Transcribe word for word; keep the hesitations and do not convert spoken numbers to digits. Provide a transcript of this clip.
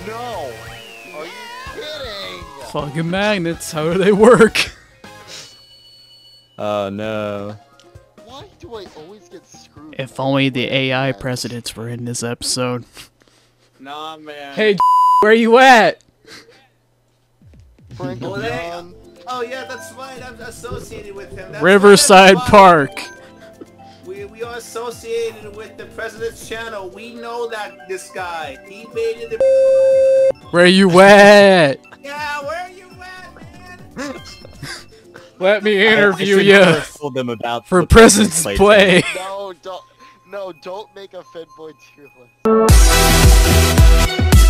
No! Are you kidding? Fucking magnets, how do they work? Oh no. Why do I always get screwed? If only the A I presidents were in this episode. Nah, man. Hey, where you at? Frank Oh, and they- John. Oh yeah, that's right. I'm associated with him. That's Riverside right, Park. We we are associated with the president's channel. We know that this guy. He made it. Where you at? Yeah, where are you at, man? Let me I interview should you never told them about for the President's place. Play. No, don't. No, don't make a Fed Boy tier list.